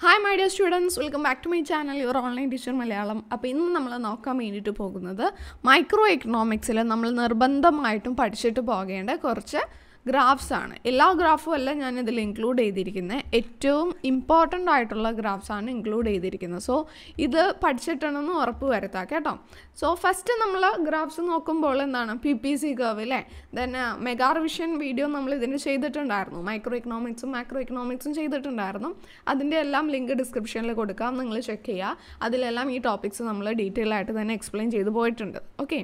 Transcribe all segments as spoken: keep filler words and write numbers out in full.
Hi my dear students, welcome back to my channel, your online teacher Malayalam. അപ്പോൾ ഇന്ന് നമ്മൾ നോക്കാൻ വേണ്ടിയിട്ട് പോകുന്നത് മൈക്രോ എക്കണോമിക്സിൽ നമ്മൾ നിർബന്ധമായിട്ടും പഠിച്ചിട്ട് പോകേണ്ട കുറച്ച് ഗ്രാഫ്സ് ആണ്. എല്ലാ ഗ്രാഫും അല്ല ഞാൻ ഇതിൽ ഇൻക്ലൂഡ് ചെയ്തിരിക്കുന്നത്, ഏറ്റവും ഇമ്പോർട്ടൻ്റ് ആയിട്ടുള്ള ഗ്രാഫ്സ് ആണ് ഇൻക്ലൂഡ് ചെയ്തിരിക്കുന്നത്. സോ ഇത് പഠിച്ചിട്ടുണ്ടെന്ന് ഉറപ്പ് വരുത്താം കേട്ടോ. സോ ഫസ്റ്റ് നമ്മൾ ഗ്രാഫ്സ് നോക്കുമ്പോൾ എന്താണ് പി പി സി കർവ് അല്ലേ, ദെൻ മെഗാ റിവിഷൻ വീഡിയോ നമ്മൾ ഇതിന് ചെയ്തിട്ടുണ്ടായിരുന്നു, മൈക്രോ എക്കണോമിക്സും മാക്രോ എക്കണോമിക്സും ചെയ്തിട്ടുണ്ടായിരുന്നു. അതിൻ്റെ എല്ലാം ലിങ്ക് ഡിസ്ക്രിപ്ഷനിൽ കൊടുക്കാം, നിങ്ങൾ ചെക്ക് ചെയ്യുക. അതിലെല്ലാം ഈ ടോപ്പിക്സ് നമ്മൾ ഡീറ്റെയിൽ ആയിട്ട് തന്നെ എക്സ്പ്ലെയിൻ ചെയ്ത് പോയിട്ടുണ്ട്. Okay,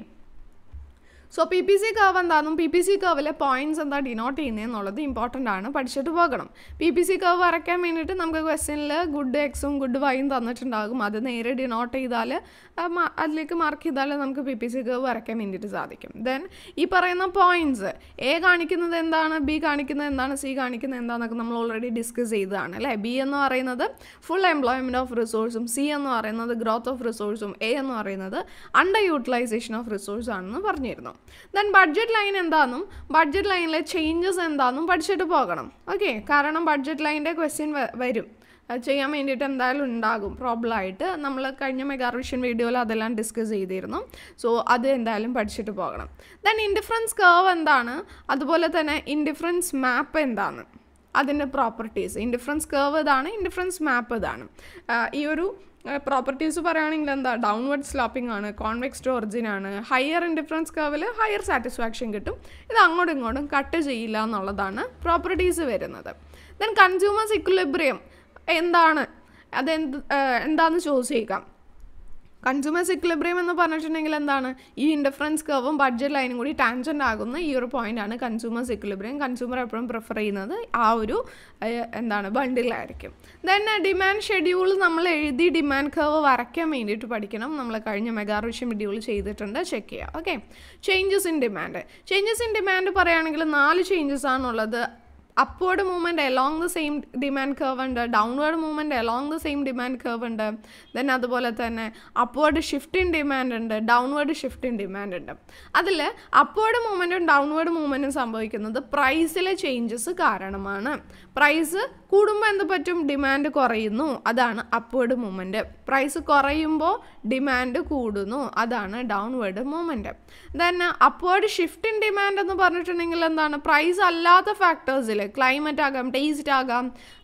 so P P C curve എന്താണെന്നും പി പി സി കർവിലെ പോയിൻറ്റ്സ് എന്താ ഡിനോട്ട് ചെയ്യുന്നതെന്നുള്ളത് ഇമ്പോർട്ടൻ്റ് ആണ്, പഠിച്ചിട്ട് പോകണം. പി പി സി കർവ് വരയ്ക്കാൻ വേണ്ടിയിട്ട് നമുക്ക് ക്വസ്റ്റ്യനിൽ ഗുഡ് എക്സും ഗുഡ് വൈയും തന്നിട്ടുണ്ടാകും. അത് നേരെ ഡിനോട്ട് ചെയ്താൽ അതിലേക്ക് മാർക്ക് ചെയ്താൽ നമുക്ക് പി പി സി കർവ് വരയ്ക്കാൻ വേണ്ടിയിട്ട് സാധിക്കും. ദെൻ ഈ പറയുന്ന പോയിൻറ്റ്സ് എ കാണിക്കുന്നത് എന്താണ്, ബി കാണിക്കുന്നത് എന്താണ്, സി കാണിക്കുന്നത് എന്താണെന്നൊക്കെ നമ്മൾ ഓൾറെഡി ഡിസ്കസ് ചെയ്തതാണ് അല്ലേ. ബി എന്ന് പറയുന്നത് ഫുൾ എംപ്ലോയ്മെൻറ്റ് ഓഫ് റിസോഴ്സും, സി എന്ന് പറയുന്നത് ഗ്രോത്ത് ഓഫ് റിസോഴ്സും, എ എന്ന് പറയുന്നത് അണ്ടർ യൂട്ടിലൈസേഷൻ ഓഫ് റിസോഴ്സ് ആണെന്ന് പറഞ്ഞിരുന്നു. ദെൻ ബഡ്ജറ്റ് ലൈൻ എന്താണെന്നും ബഡ്ജറ്റ് ലൈനിലെ ചേഞ്ചസ് എന്താണെന്നും പഠിച്ചിട്ട് പോകണം. ഓക്കെ, കാരണം ബഡ്ജറ്റ് ലൈനിൻ്റെ ക്വസ്റ്റ്യൻ വരും, ചെയ്യാൻ വേണ്ടിയിട്ട് എന്തായാലും ഉണ്ടാകും പ്രോബ്ലം ആയിട്ട്. നമ്മൾ കഴിഞ്ഞ മെഗാ റിവിഷൻ വീഡിയോയിൽ അതെല്ലാം ഡിസ്കസ് ചെയ്തിരുന്നു. സോ അത് എന്തായാലും പഠിച്ചിട്ട് പോകണം. ദെൻ ഇൻഡിഫറൻസ് കർവ് എന്താണ്, അതുപോലെ തന്നെ ഇൻഡിഫറൻസ് മാപ്പ് എന്താണ്, അതിൻ്റെ പ്രോപ്പർട്ടീസ്. ഇൻഡിഫറൻസ് കർവ് ഇതാണ്, ഇൻഡിഫറൻസ് മാപ്പ് ഇതാണ്. ഈ ഒരു പ്രോപ്പർട്ടീസ് പറയുകയാണെങ്കിൽ എന്താ, ഡൗൺവേർഡ് സ്ലോപ്പിംഗ് ആണ്, കോൺവെക്സ് ടു ഒറിജിൻ ആണ്. ഹയർ ഇൻഡിഫറൻസ് കർവിൽ ഹയർ സാറ്റിസ്ഫാക്ഷൻ കിട്ടും, ഇത് അങ്ങോട്ടും ഇങ്ങോട്ടും കട്ട് ചെയ്യില്ല എന്നുള്ളതാണ് പ്രോപ്പർട്ടീസ് വരുന്നത്. ദെൻ കൺസ്യൂമേഴ്സ് ഇക്വിലിബ്രിയം എന്താണ്, അതെന്ത് എന്താണെന്ന് ചോദിച്ചേക്കാം. കൺസ്യൂമേഴ്സ് ഇക്വിലിബ്രിയം എന്ന് പറഞ്ഞിട്ടുണ്ടെങ്കിൽ എന്താണ്, ഈ ഇൻഡിഫറൻസ് കർവും ബഡ്ജറ്റ് ലൈനും കൂടി ടാൻജൻ്റ് ആകുന്ന ഈ ഒരു പോയിൻ്റാണ് കൺസ്യൂമേഴ്സ് ഇക്വിലിബ്രിയം. കൺസ്യൂമർ എപ്പോഴും പ്രിഫർ ചെയ്യുന്നത് ആ ഒരു എന്താണ് ബണ്ടിലായിരിക്കും. ദെൻ ഡിമാൻഡ് ഷെഡ്യൂൾ നമ്മൾ എഴുതി ഡിമാൻഡ് കർവ് വരയ്ക്കാൻ വേണ്ടിയിട്ട് പഠിക്കണം. നമ്മൾ കഴിഞ്ഞ മെഗാ റിവിഷൻ വീഡിയോയിൽ ചെയ്തിട്ടുണ്ട്, ചെക്ക് ചെയ്യുക. Okay, changes in demand. Changes in demand പറയുകയാണെങ്കിൽ നാല് ചേഞ്ചസ് ആണുള്ളത്. Upward movement along the same demand curve ഉണ്ട്, downward movement along the same demand curve ഉണ്ട്, ദെൻ അതുപോലെ തന്നെ അപ്വേർഡ് ഷിഫ്റ്റ് ഇൻ ഡിമാൻഡ് ഉണ്ട്, ഡൗൺവേർഡ് ഷിഫ്റ്റ് ഇൻ ഡിമാൻഡ് ഉണ്ട്. അതിൽ അപ്വേർഡ് മൂവ്മെൻറ്റും ഡൗൺവേർഡ് മൂവ്മെൻറ്റും സംഭവിക്കുന്നത് പ്രൈസിലെ ചേഞ്ചസ് കാരണമാണ്. പ്രൈസ് കൂടുമ്പോൾ എന്ത് പറ്റും, ഡിമാൻഡ് കുറയുന്നു, അതാണ് അപ്വേർഡ് മൂവ്മെൻറ്റ്. പ്രൈസ് കുറയുമ്പോൾ ഡിമാൻഡ് കൂടുന്നു, അതാണ് downward movement. Then upward shift in demand എന്ന് പറഞ്ഞിട്ടുണ്ടെങ്കിൽ എന്താണ്, പ്രൈസ് അല്ലാത്ത ഫാക്ടേഴ്സിൽ ക്ലൈമറ്റ് ആകാം, ടേസ്റ്റ് ആകാം,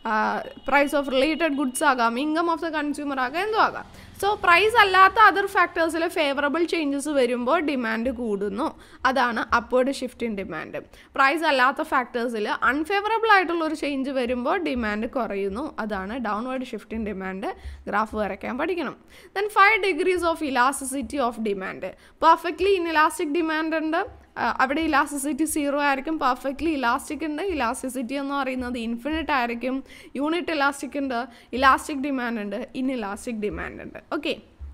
പ്രൈസ് ഓഫ് റിലേറ്റഡ് ഗുഡ്സ് ആകാം, ഇൻകം ഓഫ് ദ കൺസ്യൂമർ ആകാം, എന്തോ ആകാം. സോ പ്രൈസ് അല്ലാത്ത അതർ ഫാക്ടേഴ്സിൽ ഫേവറബിൾ ചേഞ്ചസ് വരുമ്പോൾ ഡിമാൻഡ് കൂടുന്നു, അതാണ് upward shift in demand. Price അല്ലാത്ത ഫാക്ടേഴ്സിൽ അൺഫേവറബിൾ ആയിട്ടുള്ള ഒരു ചേഞ്ച് വരുമ്പോൾ ഡിമാൻഡ് കുറയുന്നു, അതാണ് downward shift in demand. Graph വരയ്ക്കാൻ പഠിക്കണം. Then five degrees of elasticity of demand. Perfectly inelastic demand ഉണ്ട്, അവിടെ ഇലാസ്റ്റിസിറ്റി സീറോ ആയിരിക്കും. പെർഫെക്റ്റ്ലി ഇലാസ്റ്റിക് ഉണ്ട്, ഇലാസ്റ്റിസിറ്റി എന്ന് പറയുന്നത് ഇൻഫിനിറ്റ് ആയിരിക്കും. യൂണിറ്റ് ഇലാസ്റ്റിക് ഉണ്ട്, ഇലാസ്റ്റിക് ഡിമാൻഡ് ഉണ്ട്, ഇൻഇലാസ്റ്റിക് ഡിമാൻഡ് ഉണ്ട്. Okay,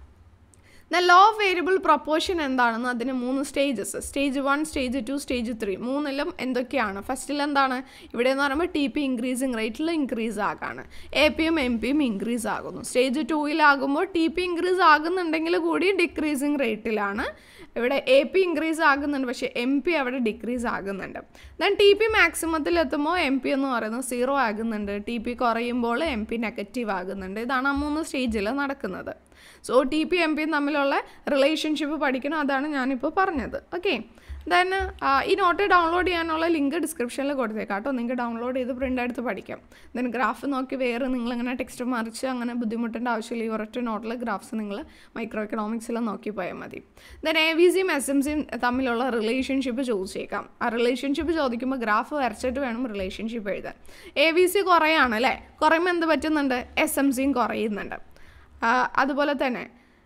then law of variable proportion എന്താണെന്ന് അതിന് മൂന്ന് stages, stage one, stage two, stage three, മൂന്നിലും എന്തൊക്കെയാണ്. ഫസ്റ്റിൽ എന്താണ്, ഇവിടെ എന്ന് പറയുമ്പോൾ ടി പി ഇൻക്രീസിങ് റേറ്റിൽ ഇൻക്രീസ് ആകാണ്, എ പിയും എം പിയും ഇൻക്രീസ് ആകുന്നു. സ്റ്റേജ് ടൂയിലാകുമ്പോൾ ടി പി ഇൻക്രീസ് ആകുന്നുണ്ടെങ്കിൽ കൂടി ഡിക്രീസിങ് റേറ്റിലാണ്. ഇവിടെ എ പി ഇൻക്രീസ് ആകുന്നുണ്ട്, പക്ഷേ എം പി അവിടെ ഡിക്രീസ് ആകുന്നുണ്ട്. ദെൻ ടി പി മാക്സിമത്തിൽ എത്തുമ്പോൾ എം പി എന്ന് പറയുന്നത് സീറോ ആകുന്നുണ്ട്, ടി പി കുറയുമ്പോൾ എം പി നെഗറ്റീവ് ആകുന്നുണ്ട്. ഇതാണ് ആ മൂന്ന് സ്റ്റേജിൽ നടക്കുന്നത്. സോ ടി പി എം പിയും തമ്മിലുള്ള റിലേഷൻഷിപ്പ് പഠിക്കണം, അതാണ് ഞാനിപ്പോൾ പറഞ്ഞത്. ഓക്കെ, ദെൻ ഈ നോട്ട് ഡൗൺലോഡ് ചെയ്യാനുള്ള ലിങ്ക് ഡിസ്ക്രിപ്ഷനിൽ കൊടുത്തേക്കാം കേട്ടോ, നിങ്ങൾക്ക് ഡൗൺലോഡ് ചെയ്ത് പ്രിൻ്റ് എടുത്ത് പഠിക്കാം. ദെൻ ഗ്രാഫ് നോക്കി വേറെ നിങ്ങളിങ്ങനെ ടെക്സ്റ്റ് മറിച്ച് അങ്ങനെ ബുദ്ധിമുട്ടേണ്ട ആവശ്യമില്ല. ഈ ഒരൊറ്റ നോട്ടിൽ ഗ്രാഫ്സ് നിങ്ങൾ മൈക്രോ എക്കണോമിക്സിൽ നോക്കി പോയാൽ മതി. ദെൻ എ വി സിയും എസ് എം സിയും തമ്മിലുള്ള റിലേഷൻഷിപ്പ് ചോദിച്ചേക്കാം. ആ റിലേഷൻഷിപ്പ് ചോദിക്കുമ്പോൾ ഗ്രാഫ് വരച്ചിട്ട് വേണം റിലേഷൻഷിപ്പ് എഴുതാൻ. എ വി സി കുറയാണ് അല്ലേ, കുറയുമ്പോൾ എന്ത് പറ്റുന്നുണ്ട്, എസ് എം സിയും കുറയുന്നുണ്ട്. അതുപോലെ തന്നെ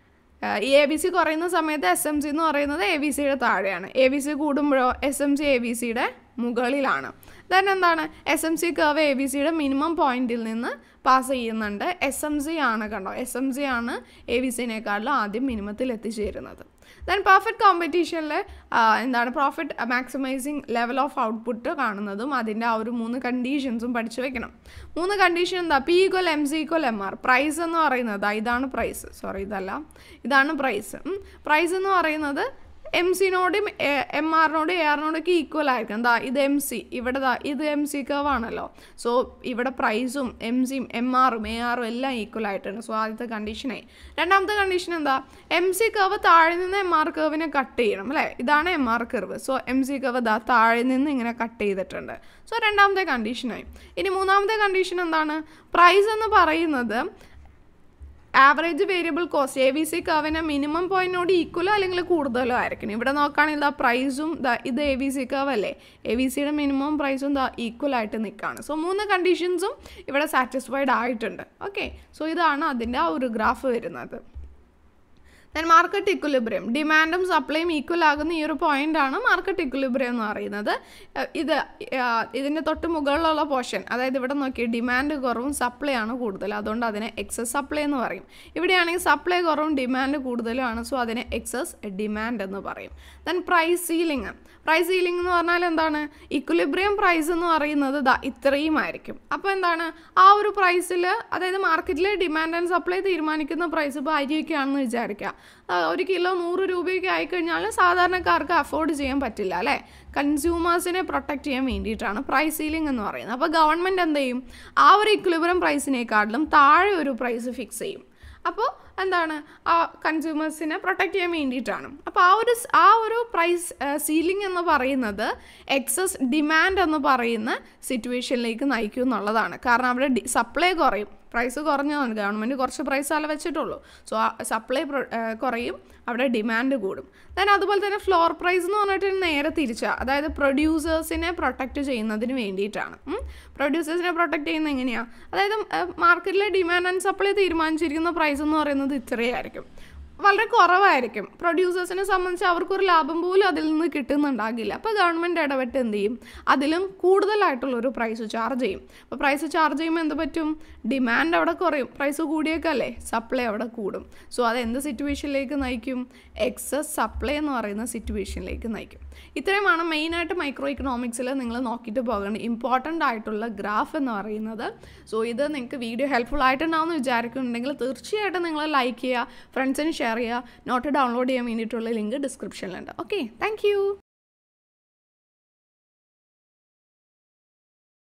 ഈ എ ബി സി കുറയുന്ന സമയത്ത് എസ് എം സി എന്ന് പറയുന്നത് എ ബി സിയുടെ താഴെയാണ്, എ ബി സി കൂടുമ്പോഴോ S M C A B സിയുടെ മുകളിലാണ്. ദെൻ എന്താണ്, S M C curve A B സിയുടെ മിനിമം പോയിന്റിൽ നിന്ന് പാസ് ചെയ്യുന്നുണ്ട്. എസ് എം സി ആണ് കണ്ടോ, എസ് എം സി ആണ് എ ബി സിനേക്കാളും ആദ്യം മിനിമത്തിൽ എത്തിച്ചേരുന്നത്. ദെൻ പെർഫെക്റ്റ് കോമ്പറ്റീഷനിൽ എന്താണ് profit maximising level of output കാണുന്നതും അതിൻ്റെ ആ ഒരു മൂന്ന് കണ്ടീഷൻസും പഠിച്ചു വെക്കണം. മൂന്ന് കണ്ടീഷൻ എന്താ, P equal M C equal M R. Price എന്ന് പറയുന്നത് ഇതാണ് പ്രൈസ്, സോറി ഇതല്ല, ഇതാണ് പ്രൈസ്. പ്രൈസ് എന്ന് പറയുന്നത് എം സിനോടും എം ആറിനോടും എ ആറിനോടൊക്കെ ഈക്വൽ ആയിരിക്കും. ദാ ഇത് എം സി, ഇവിടെ ദാ ഇത് എം സി കർവ് ആണല്ലോ. സോ ഇവിടെ പ്രൈസും എം സിയും എം ആറും എ ആറും എല്ലാം ഈക്വൽ ആയിട്ടുണ്ട്. സോ ആദ്യത്തെ കണ്ടീഷനായി. രണ്ടാമത്തെ കണ്ടീഷൻ എന്താ? എം സി കർവ് താഴെ നിന്ന് എം ആർ കർവിനെ കട്ട് ചെയ്യണം അല്ലേ? ഇതാണ് M R curve. So M C curve ദാ താഴെ നിന്ന് ഇങ്ങനെ കട്ട് ചെയ്തിട്ടുണ്ട്. സോ രണ്ടാമത്തെ കണ്ടീഷനായി. ഇനി മൂന്നാമത്തെ കണ്ടീഷൻ എന്താണ്? പ്രൈസ് എന്ന് പറയുന്നത് average variable cost A V C കർവിന് മിനിമം പോയിന്റിനോട് ഈക്വലോ അല്ലെങ്കിൽ കൂടുതലോ ആയിരിക്കണം. ഇവിടെ നോക്കുകയാണെങ്കിൽ ഇതാ പ്രൈസും ദാ ഇത് എ വി സി കർവ് അല്ലേ, എ വി സിയുടെ മിനിമം പ്രൈസും ദാ ഈക്വൽ ആയിട്ട് നിൽക്കുകയാണ്. സോ മൂന്ന് കണ്ടീഷൻസും ഇവിടെ സാറ്റിസ്ഫൈഡ് ആയിട്ടുണ്ട്. ഓക്കെ, സോ ഇതാണ് അതിൻ്റെ ആ ഒരു ഗ്രാഫ് വരുന്നത്. ദെൻ മാർക്കറ്റ് ഇക്വിലിബ്രിയം, ഡിമാൻഡും സപ്ലൈയും ഈക്വൽ ആകുന്ന ഈ ഒരു പോയിൻ്റാണ് മാർക്കറ്റ് ഇക്വിലിബ്രിയം എന്ന് പറയുന്നത്. ഇത് ഇതിൻ്റെ തൊട്ട് മുകളിലുള്ള പോർഷൻ, അതായത് ഇവിടെ നോക്കി ഡിമാൻഡ് കുറവും സപ്ലൈ ആണ് കൂടുതൽ, അതുകൊണ്ട് അതിനെ എക്സസ് സപ്ലൈ എന്ന് പറയും. ഇവിടെയാണെങ്കിൽ സപ്ലൈ കുറവും ഡിമാൻഡ് കൂടുതലുമാണ്, സോ അതിനെ എക്സസ് ഡിമാൻഡ് എന്ന് പറയും. Then price ceiling, price ceiling എന്ന് പറഞ്ഞാൽ എന്താണ്? ഇക്വിലിബ്രിയം പ്രൈസ് എന്ന് പറയുന്നത് ദാ ഇത്രയും ആയിരിക്കും. അപ്പോൾ എന്താണ് ആ ഒരു പ്രൈസിൽ, അതായത് മാർക്കറ്റിലെ ഡിമാൻഡ് ആൻഡ് സപ്ലൈ തീരുമാനിക്കുന്ന പ്രൈസ് ഇപ്പോൾ അരിയൊക്കെയാണെന്ന് വിചാരിക്കുക. ഒരു കിലോ നൂറ് രൂപയൊക്കെ ആയിക്കഴിഞ്ഞാൽ സാധാരണക്കാർക്ക് അഫോർഡ് ചെയ്യാൻ പറ്റില്ല അല്ലേ? കൺസ്യൂമേഴ്സിനെ പ്രൊട്ടക്റ്റ് ചെയ്യാൻ വേണ്ടിയിട്ടാണ് പ്രൈസ് സീലിംഗ് എന്ന് പറയുന്നത്. അപ്പോൾ ഗവൺമെൻറ് എന്ത് ചെയ്യും? ആ ഒരു ഇക്വിലിബ്രിയം പ്രൈസിനേക്കാട്ടിലും താഴെ ഒരു പ്രൈസ് ഫിക്സ് ചെയ്യും. അപ്പോൾ എന്താണ്? ആ കൺസ്യൂമേഴ്സിനെ പ്രൊട്ടക്റ്റ് ചെയ്യാൻ വേണ്ടിയിട്ടാണ്. അപ്പോൾ ആ ഒരു ആ ഒരു പ്രൈസ് സീലിംഗ് എന്ന് പറയുന്നത് എക്സസ് ഡിമാൻഡ് എന്ന് പറയുന്ന സിറ്റുവേഷനിലേക്ക് നയിക്കും എന്നുള്ളതാണ്. കാരണം അവിടെ ഡി സപ്ലൈ കുറയും, പ്രൈസ് കുറഞ്ഞതാണ്, ഗവൺമെൻറ് കുറച്ച് പ്രൈസ് അല്ല വെച്ചിട്ടുള്ളൂ. സോ സപ്ലൈ കുറയും, അവിടെ ഡിമാൻഡ് കൂടും. ദെൻ അതുപോലെ തന്നെ ഫ്ലോർ പ്രൈസ് എന്ന് പറഞ്ഞിട്ട് നേരെ തിരിച്ചാണ്, അതായത് പ്രൊഡ്യൂസേഴ്സിനെ പ്രൊട്ടക്റ്റ് ചെയ്യുന്നതിന് വേണ്ടിയിട്ടാണ്. പ്രൊഡ്യൂസേഴ്സിനെ പ്രൊട്ടക്റ്റ് ചെയ്യുന്നത് എങ്ങനെയാണ്? അതായത് മാർക്കറ്റിലെ ഡിമാൻഡ് ആൻഡ് സപ്ലൈ തീരുമാനിച്ചിരിക്കുന്ന പ്രൈസ് എന്ന് പറയുന്നത് ഇത്രയായിരിക്കും, വളരെ കുറവായിരിക്കും. പ്രൊഡ്യൂസേഴ്സിനെ സംബന്ധിച്ച് അവർക്കൊരു ലാഭം പോലും അതിൽ നിന്ന് കിട്ടുന്നുണ്ടാകില്ല. അപ്പോൾ ഗവൺമെൻറ് ഇടപെട്ട് എന്ത് ചെയ്യും? അതിലും കൂടുതലായിട്ടുള്ളൊരു പ്രൈസ് ചാർജ് ചെയ്യും. അപ്പോൾ പ്രൈസ് ചാർജ് ചെയ്യുമ്പോൾ എന്ത് പറ്റും? ഡിമാൻഡ് അവിടെ കുറയും, പ്രൈസ് കൂടിയേക്കല്ലേ, സപ്ലൈ അവിടെ കൂടും. സോ അത് എന്ത് സിറ്റുവേഷനിലേക്ക് നയിക്കും? എക്സസ് സപ്ലൈ എന്ന് പറയുന്ന സിറ്റുവേഷനിലേക്ക് നയിക്കും. ഇത്രയുമാണ് മെയിനായിട്ട് മൈക്രോ ഇക്കണോമിക്സിൽ നിങ്ങൾ നോക്കിയിട്ട് പോകേണ്ട ഇമ്പോർട്ടൻ്റ് ആയിട്ടുള്ള ഗ്രാഫ് എന്ന് പറയുന്നത്. സോ ഇത് നിങ്ങൾക്ക് വീഡിയോ ഹെൽപ്ഫുൾ ആയിട്ടുണ്ടാവുമെന്ന് വിചാരിക്കുന്നുണ്ടെങ്കിൽ തീർച്ചയായിട്ടും നിങ്ങൾ ലൈക്ക് ചെയ്യുക, ഫ്രണ്ട്സിന് ഷെയർ ചെയ്യുക. നോട്ട് ഡൗൺലോഡ് ചെയ്യാൻ വേണ്ടിയിട്ടുള്ള ലിങ്ക് ഡിസ്ക്രിപ്ഷനിലുണ്ട്. Okay, thank U.